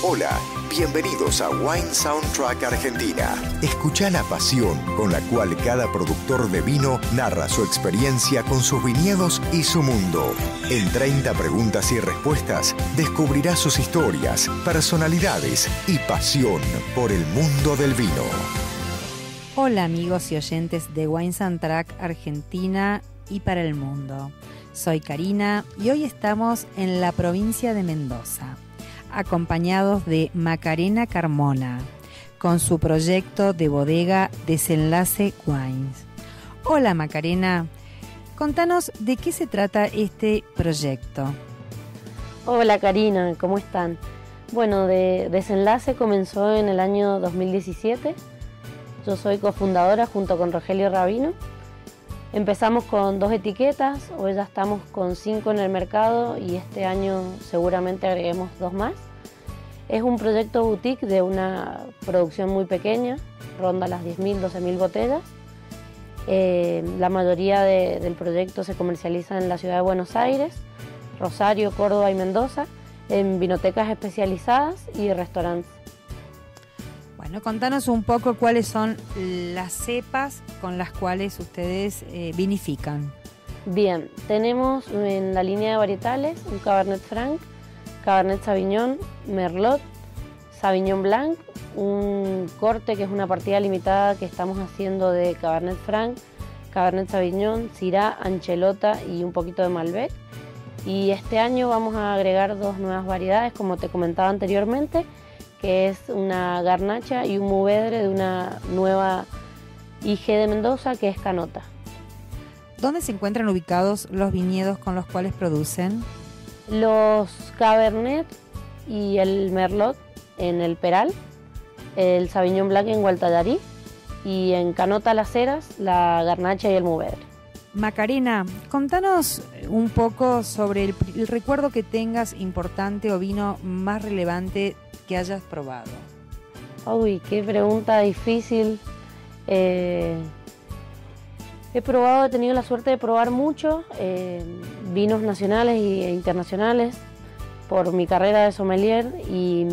Hola, bienvenidos a Wine Soundtrack Argentina. Escucha la pasión con la cual cada productor de vino narra su experiencia con sus viñedos y su mundo. En 30 preguntas y respuestas descubrirás sus historias, personalidades y pasión por el mundo del vino. Hola amigos y oyentes de Wine Soundtrack Argentina y para el mundo. Soy Karina y hoy estamos en la provincia de Mendoza, acompañados de Macarena Carmona, con su proyecto de bodega Desenlace Wines. Hola Macarena, contanos de qué se trata este proyecto. Hola Karina, ¿cómo están? Bueno, Desenlace comenzó en el año 2017. Yo soy cofundadora junto con Rogelio Rabino. Empezamos con 2 etiquetas, hoy ya estamos con 5 en el mercado y este año seguramente agreguemos 2 más. Es un proyecto boutique de una producción muy pequeña, ronda las 10.000, 12.000 botellas. La mayoría del proyecto se comercializa en la ciudad de Buenos Aires, Rosario, Córdoba y Mendoza, en vinotecas especializadas y restaurantes. Bueno, contanos un poco cuáles son las cepas con las cuales ustedes vinifican. Bien, tenemos en la línea de varietales un Cabernet Franc, Cabernet Sauvignon, Merlot, Sauvignon Blanc, un corte que es una partida limitada que estamos haciendo de Cabernet Franc, Cabernet Sauvignon, Syrah, Anchelota y un poquito de Malbec. Y este año vamos a agregar 2 nuevas variedades, como te comentaba anteriormente, que es una garnacha y un mourvèdre de una nueva IG de Mendoza, que es Canota. ¿Dónde se encuentran ubicados los viñedos con los cuales producen? Los Cabernet y el Merlot en el Peral, el Sauvignon Blanc en Gualtallarí y en Canota Las Heras, la garnacha y el mourvèdre. Macarena, contanos un poco sobre el recuerdo que tengas importante o vino más relevante que hayas probado. Uy, qué pregunta difícil. He tenido la suerte de probar mucho vinos nacionales e internacionales por mi carrera de sommelier, y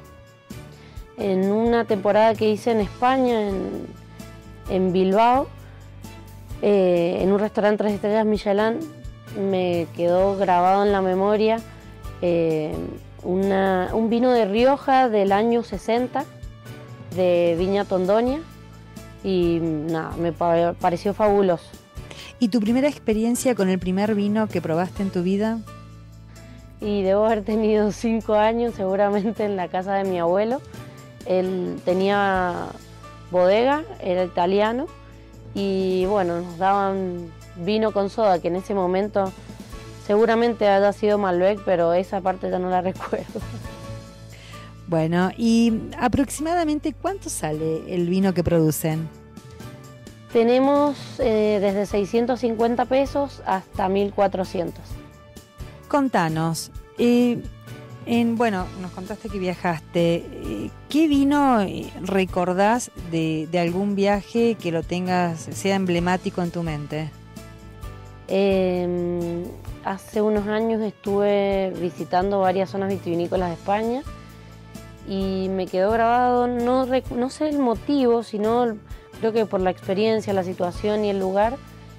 en una temporada que hice en España, en Bilbao, en un restaurante 3 estrellas Michelin, me quedó grabado en la memoria un vino de Rioja del año 60 de Viña Tondonia, y nada, me pareció fabuloso. ¿Y tu primera experiencia con el primer vino que probaste en tu vida? Y debo haber tenido 5 años seguramente en la casa de mi abuelo. Él tenía bodega, era italiano, y bueno, nos daban vino con soda, que en ese momento seguramente haya sido Malbec, pero esa parte ya no la recuerdo. Bueno, ¿y aproximadamente cuánto sale el vino que producen? Tenemos desde 650 pesos hasta 1.400. Contanos, bueno, nos contaste que viajaste. ¿Qué vino recordás de algún viaje que lo tengas, sea emblemático en tu mente? Hace unos años estuve visitando varias zonas vitivinícolas de España y me quedó grabado, no sé el motivo, sino creo que por la experiencia, la situación y el lugar,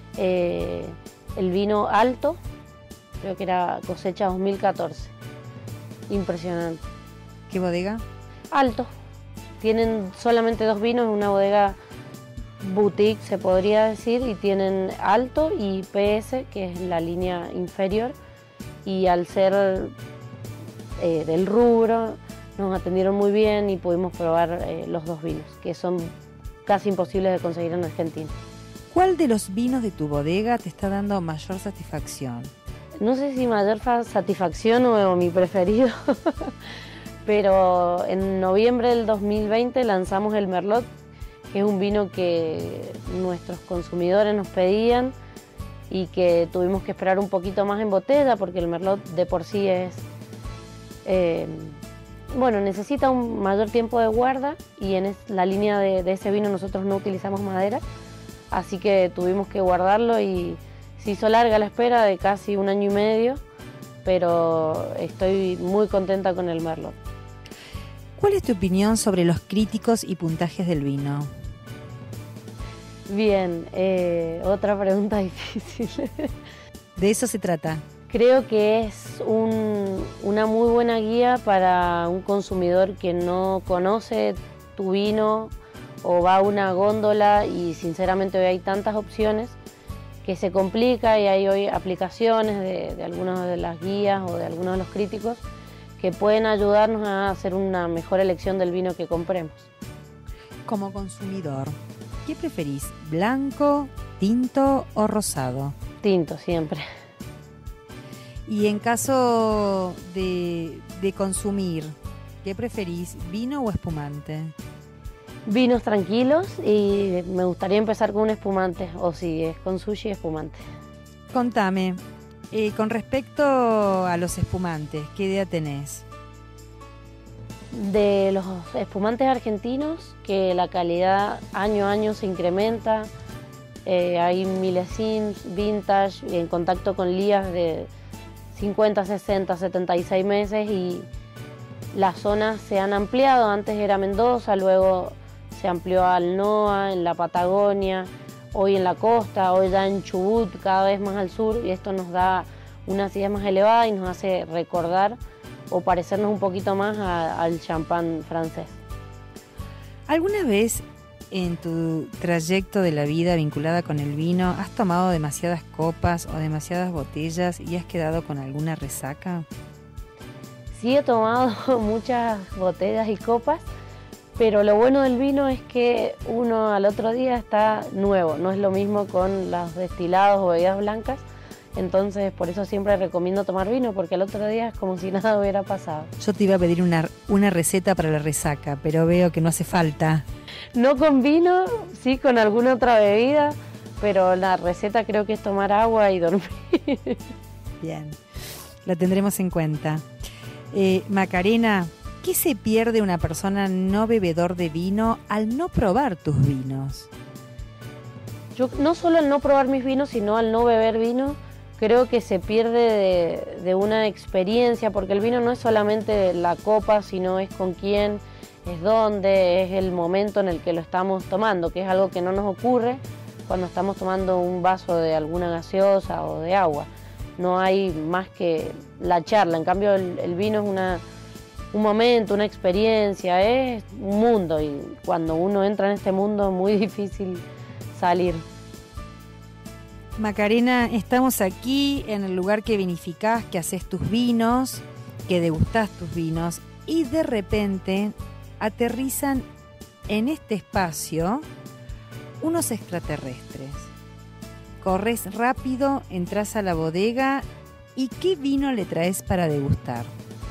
el vino Alto, creo que era cosecha 2014. Impresionante. ¿Qué bodega? Alto. Tienen solamente 2 vinos, una bodega boutique se podría decir, y tienen Alto y PS, que es la línea inferior, y al ser del rubro nos atendieron muy bien y pudimos probar los 2 vinos, que son casi imposibles de conseguir en Argentina. ¿Cuál de los vinos de tu bodega te está dando mayor satisfacción? No sé si mayor satisfacción o mi preferido, pero en noviembre del 2020 lanzamos el Merlot, que es un vino que nuestros consumidores nos pedían y que tuvimos que esperar un poquito más en botella, porque el Merlot de por sí es, necesita un mayor tiempo de guarda, y en la línea de ese vino nosotros no utilizamos madera, así que tuvimos que guardarlo y se hizo larga la espera de casi 1 año y medio, pero estoy muy contenta con el Merlot. ¿Cuál es tu opinión sobre los críticos y puntajes del vino? Bien, otra pregunta difícil. De eso se trata. Creo que es una muy buena guía para un consumidor que no conoce tu vino o va a una góndola y sinceramente hoy hay tantas opciones que se complica y hay hoy aplicaciones de algunas de las guías o de algunos de los críticos que pueden ayudarnos a hacer una mejor elección del vino que compremos. Como consumidor, ¿qué preferís? ¿Blanco, tinto o rosado? Tinto, siempre. Y en caso de consumir, ¿qué preferís? ¿Vino o espumante? Vinos tranquilos y me gustaría empezar con un espumante, o si es con sushi, espumante. Contame, con respecto a los espumantes, ¿qué idea tenés? De los espumantes argentinos, que la calidad año a año se incrementa, hay milesims, vintage, en contacto con lías de 50, 60, 76 meses y las zonas se han ampliado. Antes era Mendoza, luego se amplió al NOA, en la Patagonia, hoy en la costa, hoy ya en Chubut, cada vez más al sur, y esto nos da una acidez más elevada y nos hace recordar o parecernos un poquito más al champán francés. ¿Alguna vez en tu trayecto de la vida vinculada con el vino has tomado demasiadas copas o demasiadas botellas y has quedado con alguna resaca? Sí, he tomado muchas botellas y copas, pero lo bueno del vino es que uno al otro día está nuevo, no es lo mismo con los destilados o bebidas blancas, entonces por eso siempre recomiendo tomar vino, porque al otro día es como si nada hubiera pasado. Yo te iba a pedir una receta para la resaca, pero veo que no hace falta. No con vino, sí con alguna otra bebida, pero la receta creo que es tomar agua y dormir. Bien, la tendremos en cuenta. Macarena, ¿qué se pierde una persona no bebedor de vino al no probar tus vinos? Yo no solo al no probar mis vinos, sino al no beber vino, creo que se pierde de una experiencia, porque el vino no es solamente la copa, sino es con quién, es dónde, es el momento en el que lo estamos tomando, que es algo que no nos ocurre cuando estamos tomando un vaso de alguna gaseosa o de agua. No hay más que la charla, en cambio el vino es un momento, una experiencia, es un mundo y cuando uno entra en este mundo es muy difícil salir. Macarena, estamos aquí en el lugar que vinificás, que haces tus vinos, que degustás tus vinos y de repente aterrizan en este espacio unos extraterrestres. Corres rápido, entras a la bodega y ¿qué vino le traes para degustar?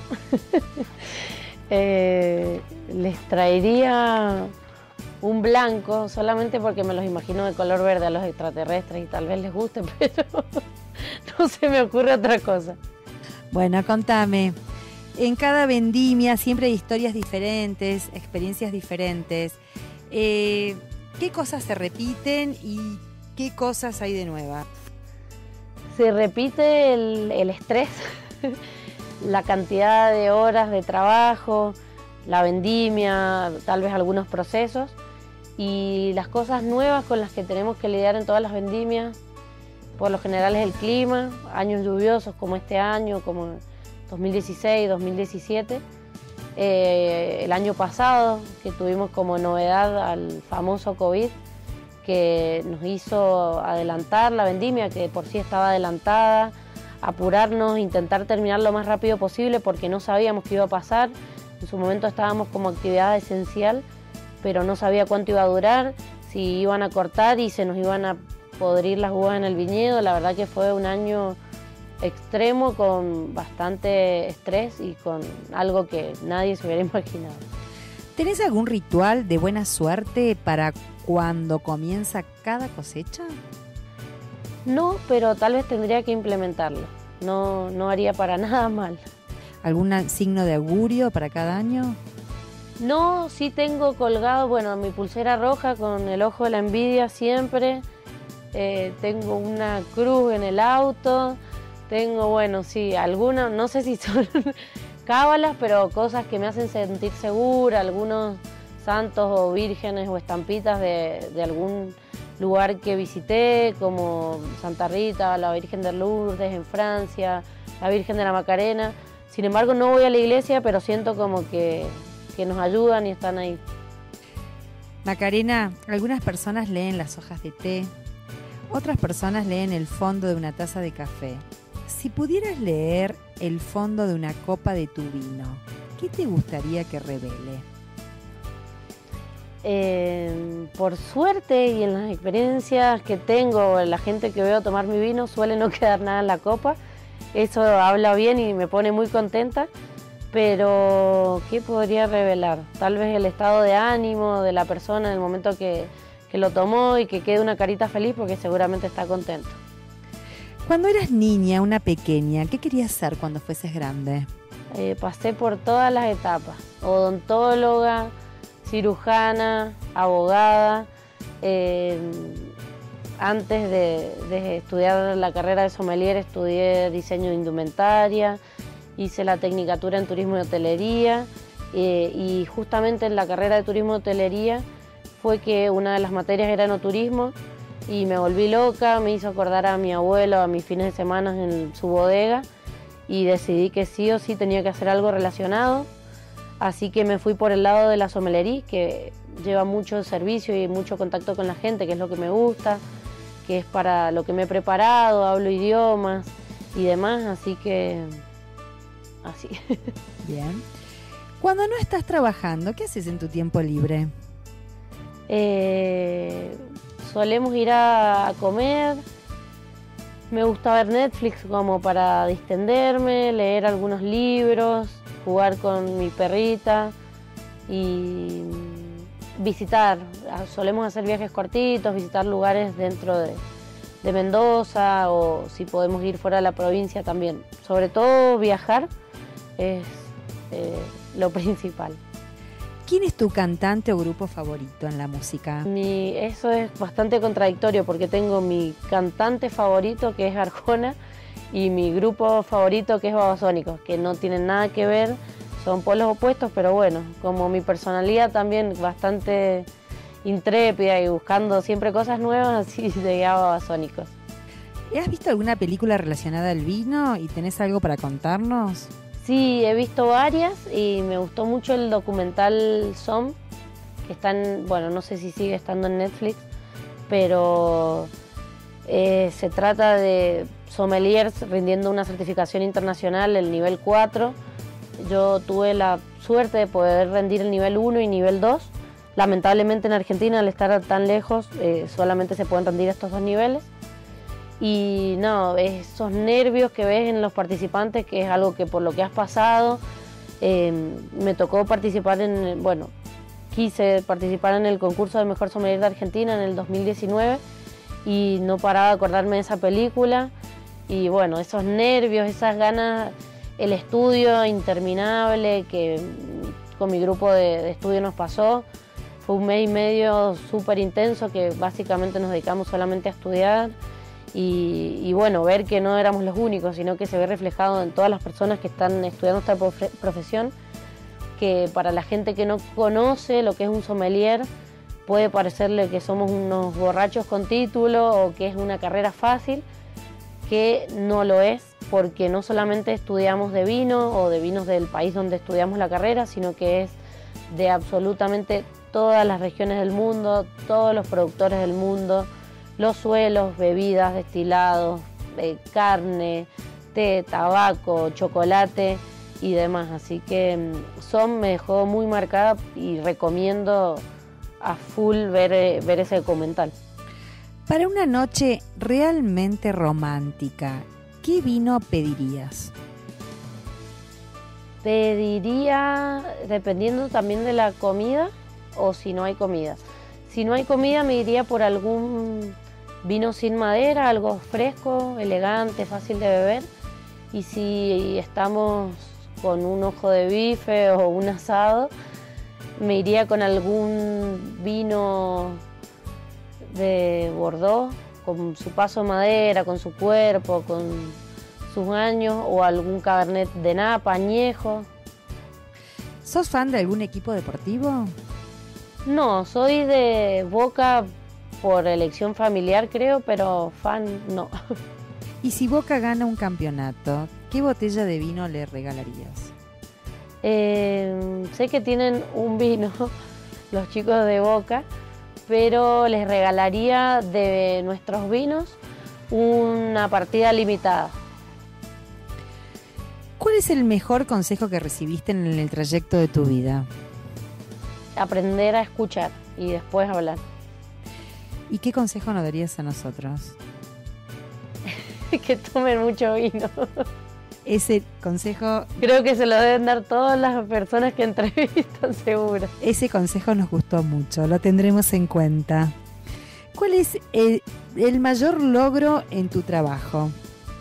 Les traería un blanco, solamente porque me los imagino de color verde a los extraterrestres y tal vez les guste, pero no se me ocurre otra cosa. Bueno, contame, en cada vendimia siempre hay historias diferentes, experiencias diferentes. ¿Qué cosas se repiten y qué cosas hay de nueva? Se repite el estrés, la cantidad de horas de trabajo, la vendimia, tal vez algunos procesos y las cosas nuevas con las que tenemos que lidiar en todas las vendimias. Por lo general es el clima, años lluviosos como este año, como 2016, 2017. El año pasado, que tuvimos como novedad al famoso COVID, que nos hizo adelantar la vendimia, que por sí estaba adelantada, apurarnos, intentar terminar lo más rápido posible porque no sabíamos qué iba a pasar. En su momento estábamos como actividad esencial, pero no sabía cuánto iba a durar, si iban a cortar y se nos iban a podrir las uvas en el viñedo. La verdad que fue un año extremo con bastante estrés y con algo que nadie se hubiera imaginado. ¿Tenés algún ritual de buena suerte para cuando comienza cada cosecha? No, pero tal vez tendría que implementarlo. No haría para nada mal. ¿Algún signo de augurio para cada año? No, sí tengo colgado, bueno, mi pulsera roja con el ojo de la envidia siempre. Tengo una cruz en el auto. Tengo, bueno, sí, algunas, no sé si son cábalas, pero cosas que me hacen sentir segura, algunos santos o vírgenes o estampitas de algún lugar que visité, como Santa Rita, la Virgen de Lourdes en Francia, la Virgen de la Macarena. Sin embargo, no voy a la iglesia, pero siento como que nos ayudan y están ahí. Macarena, algunas personas leen las hojas de té, otras personas leen el fondo de una taza de café. Si pudieras leer el fondo de una copa de tu vino, ¿qué te gustaría que revele? Por suerte y en las experiencias que tengo, la gente que veo tomar mi vino suele no quedar nada en la copa. Eso habla bien y me pone muy contenta. Pero, ¿qué podría revelar? Tal vez el estado de ánimo de la persona en el momento que lo tomó y que quede una carita feliz porque seguramente está contento. Cuando eras niña, una pequeña, ¿qué querías ser cuando fueses grande? Pasé por todas las etapas, odontóloga, cirujana, abogada. Antes de estudiar la carrera de sommelier estudié diseño de indumentaria, hice la tecnicatura en turismo y hotelería y justamente en la carrera de turismo y hotelería fue que una de las materias era enoturismo y me volví loca, me hizo acordar a mi abuelo a mis fines de semana en su bodega y decidí que sí o sí tenía que hacer algo relacionado. Así que me fui por el lado de la sommelería, que lleva mucho servicio y mucho contacto con la gente, que es lo que me gusta, que es para lo que me he preparado, hablo idiomas y demás, así que así. Bien. Cuando no estás trabajando, ¿qué haces en tu tiempo libre? Solemos ir a comer, me gusta ver Netflix como para distenderme, leer algunos libros, jugar con mi perrita y visitar. Solemos hacer viajes cortitos, visitar lugares dentro de Mendoza o si podemos ir fuera de la provincia también. Sobre todo viajar es lo principal. ¿Quién es tu cantante o grupo favorito en la música? Eso es bastante contradictorio porque tengo mi cantante favorito que es Arjona y mi grupo favorito que es Babasónicos, que no tienen nada que ver, son polos opuestos, pero bueno, como mi personalidad también bastante intrépida y buscando siempre cosas nuevas, así llegué a Babasónicos. ¿Has visto alguna película relacionada al vino y tenés algo para contarnos? Sí, he visto varias y me gustó mucho el documental Somm, que está en, bueno, no sé si sigue estando en Netflix, pero se trata de sommeliers rindiendo una certificación internacional, el nivel 4. Yo tuve la suerte de poder rendir el nivel 1 y nivel 2. Lamentablemente en Argentina, al estar tan lejos, solamente se pueden rendir estos dos niveles. Y no, esos nervios que ves en los participantes, que es algo que por lo que has pasado, me tocó participar quise participar en el concurso de mejor sommelier de Argentina en el 2019 y no paraba de acordarme de esa película y bueno, esos nervios, esas ganas, el estudio interminable que con mi grupo de estudio nos pasó, fue un mes y medio súper intenso que básicamente nos dedicamos solamente a estudiar. Y bueno, ver que no éramos los únicos, sino que se ve reflejado en todas las personas que están estudiando esta profesión, que para la gente que no conoce lo que es un sommelier, puede parecerle que somos unos borrachos con título o que es una carrera fácil, que no lo es, porque no solamente estudiamos de vino o de vinos del país donde estudiamos la carrera, sino que es de absolutamente todas las regiones del mundo, todos los productores del mundo, los suelos, bebidas, destilados, carne, té, tabaco, chocolate y demás. Así que Somm me dejó muy marcada y recomiendo a full ver ese documental. Para una noche realmente romántica, ¿qué vino pedirías? Pediría, dependiendo también de la comida o si no hay comida. Si no hay comida me iría por algún vino sin madera, algo fresco, elegante, fácil de beber. Y si estamos con un ojo de bife o un asado, me iría con algún vino de Bordeaux, con su paso de madera, con su cuerpo, con sus años, o algún cabernet de napa, añejo, ¿Sos fan de algún equipo deportivo? No, soy de Boca por elección familiar, creo, pero fan no. Y si Boca gana un campeonato, ¿qué botella de vino le regalarías? Sé que tienen un vino los chicos de Boca, pero les regalaría de nuestros vinos una partida limitada. ¿Cuál es el mejor consejo que recibiste en el trayecto de tu vida? Aprender a escuchar y después hablar. ¿Y qué consejo nos darías a nosotros? Que tomen mucho vino. Ese consejo... Creo que se lo deben dar todas las personas que entrevistan, seguro. Ese consejo nos gustó mucho, lo tendremos en cuenta. ¿Cuál es el mayor logro en tu trabajo?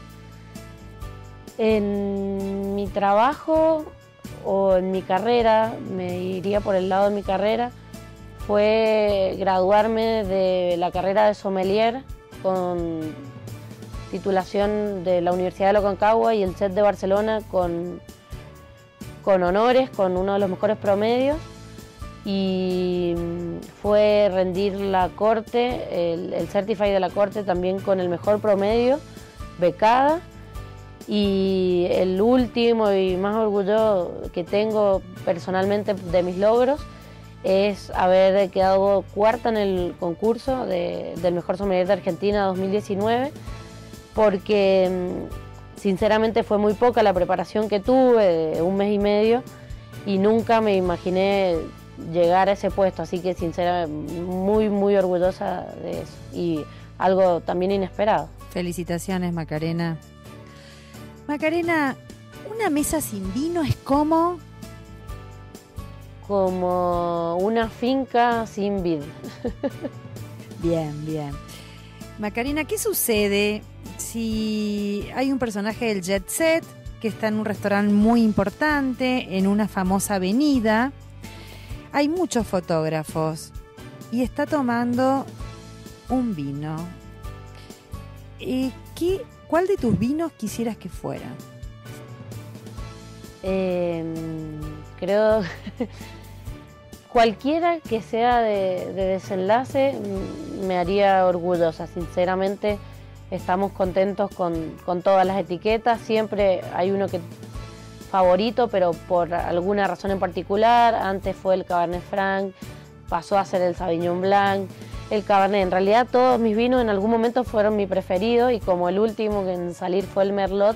En mi trabajo o en mi carrera, me iría por el lado de mi carrera, fue graduarme de la carrera de sommelier con titulación de la Universidad de Aconcagua y el CET de Barcelona con honores, con uno de los mejores promedios, y fue rendir la corte, el Certify de la corte también con el mejor promedio, becada. Y el último y más orgullo que tengo personalmente de mis logros es haber quedado cuarta en el concurso del mejor sommelier de Argentina 2019, porque sinceramente fue muy poca la preparación que tuve, de un mes y medio, y nunca me imaginé llegar a ese puesto, así que sinceramente muy orgullosa de eso y algo también inesperado. Felicitaciones, Macarena. Macarena, una mesa sin vino es como una finca sin vid. Bien, bien. Macarena, ¿qué sucede si hay un personaje del jet set que está en un restaurante muy importante, en una famosa avenida? Hay muchos fotógrafos y está tomando un vino. ¿Cuál de tus vinos quisieras que fuera? Creo cualquiera que sea de desenlace me haría orgullosa. Sinceramente estamos contentos con todas las etiquetas. Siempre hay uno que favorito, pero por alguna razón en particular. Antes fue el Cabernet Franc, pasó a ser el Sauvignon Blanc, el Cabernet. En realidad todos mis vinos en algún momento fueron mi preferido, y como el último que en salir fue el Merlot,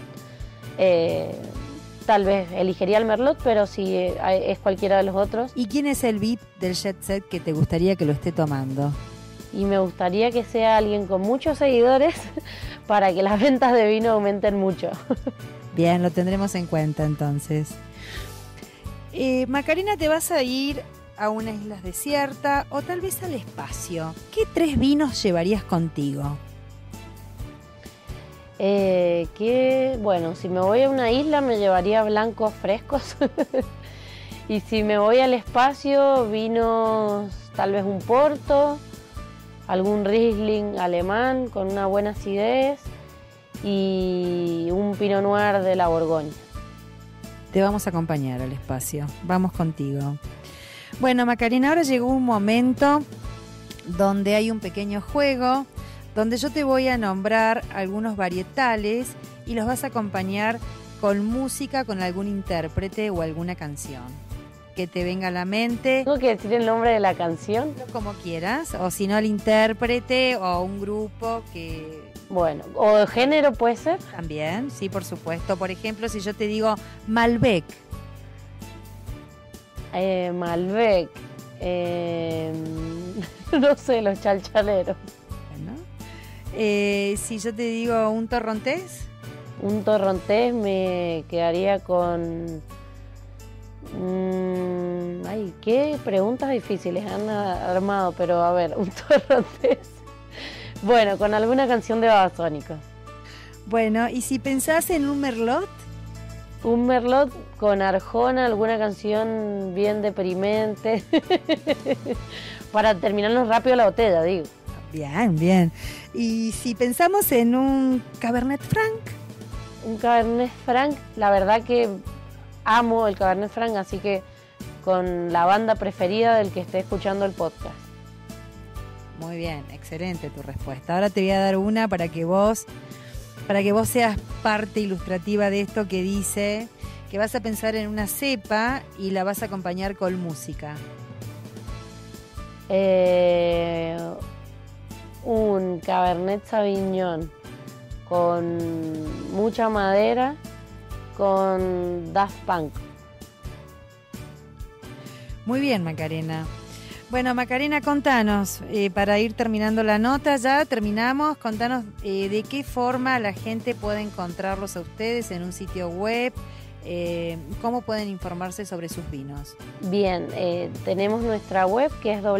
tal vez elegiría el Merlot, pero si es cualquiera de los otros. ¿Y quién es el VIP del jet set que te gustaría que lo esté tomando? Y me gustaría que sea alguien con muchos seguidores para que las ventas de vino aumenten mucho. Bien, lo tendremos en cuenta entonces. Macarena, te vas a ir a una isla desierta o tal vez al espacio. ¿Qué 3 vinos llevarías contigo? Bueno, si me voy a una isla me llevaría blancos frescos. Y si me voy al espacio, vinos, tal vez un Porto, algún Riesling alemán con una buena acidez y un Pinot Noir de la Borgoña. Te vamos a acompañar al espacio, vamos contigo. Bueno, Macarena, ahora llegó un momento donde hay un pequeño juego, donde yo te voy a nombrar algunos varietales y los vas a acompañar con música, con algún intérprete o alguna canción que te venga a la mente. ¿Tengo que decir el nombre de la canción? Como quieras, o si no el intérprete o un grupo que... Bueno, o de género puede ser. También, sí, por supuesto. Por ejemplo, si yo te digo Malbec. Malbec. No sé, los chalchaleros. Bueno. Si yo te digo un torrontés. Un torrontés me quedaría con... Ay, qué preguntas difíciles han armado, pero a ver, un torrontés. Bueno, con alguna canción de Babasónicos. Bueno, y si pensás en un Merlot. Un Merlot con Arjona, alguna canción bien deprimente. Para terminarnos rápido la botella, digo. Bien, bien. Y si pensamos en un Cabernet Franc. Un Cabernet Franc, la verdad que amo el Cabernet Franc, así que con la banda preferida del que esté escuchando el podcast. Muy bien, excelente tu respuesta. Ahora te voy a dar una para que vos seas parte ilustrativa de esto, que dice que vas a pensar en una cepa y la vas a acompañar con música. Un Cabernet Sauvignon con mucha madera, con Daft Punk. Muy bien, Macarena. Bueno, Macarena, contanos, para ir terminando la nota, ya terminamos, contanos de qué forma la gente puede encontrarlos a ustedes en un sitio web, cómo pueden informarse sobre sus vinos. Bien, tenemos nuestra web que es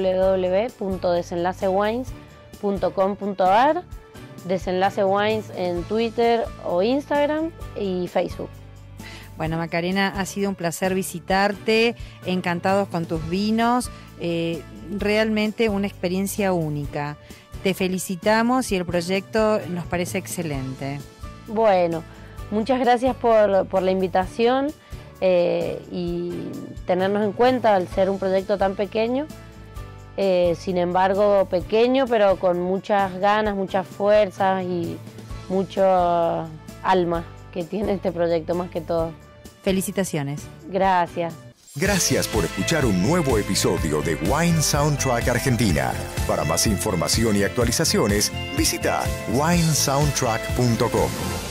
www.desenlacewines.com.ar, Desenlace Wines en Twitter o Instagram y Facebook. Bueno, Macarena, ha sido un placer visitarte, encantados con tus vinos, realmente una experiencia única. Te felicitamos y el proyecto nos parece excelente. Bueno, muchas gracias por la invitación y tenernos en cuenta al ser un proyecto tan pequeño. Sin embargo, pequeño, pero con muchas ganas, muchas fuerzas y mucho alma que tiene este proyecto más que todo. Felicitaciones. Gracias. Gracias por escuchar un nuevo episodio de Wine Soundtrack Argentina. Para más información y actualizaciones, visita winesoundtrack.com.